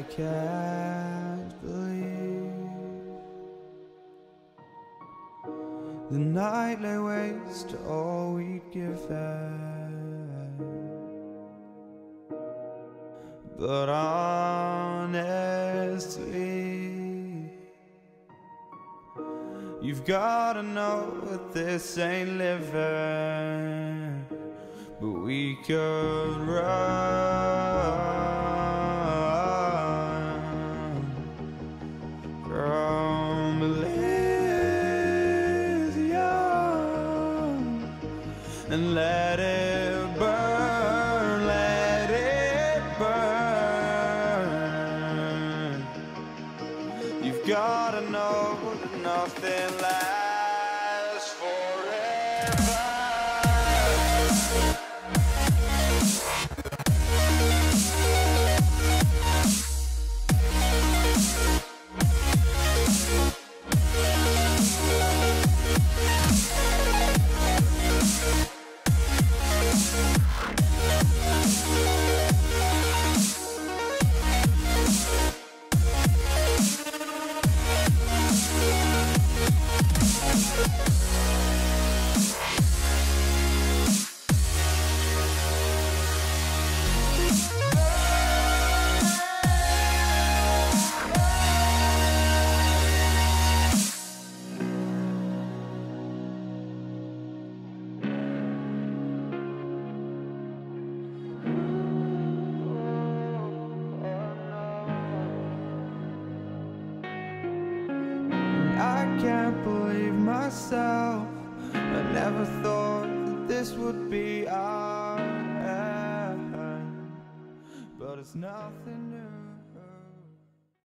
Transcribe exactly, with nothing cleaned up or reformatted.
can't believe the night lay waste to all we'd given. But honestly, you've gotta know that this ain't living. But we could run from Elysium and let it burn, let it burn. You've gotta know that nothing lasts forever. I can't believe myself. I never thought that this would be our end, but it's nothing new.